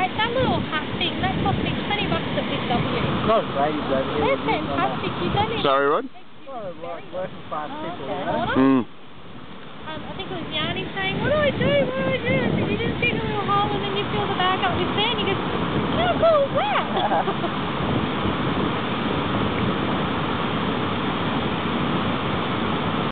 that little hat thing, that cost me $20 at Big W. Not ladies over here. They're fantastic. You don't need Sorry, Rod? Well, like working class people, okay. you know? Mm. I think it was Yanni saying, what do I do? What do I do? I said, you just dig a little hole and then you fill the bag up with sand. He goes, how cool is that?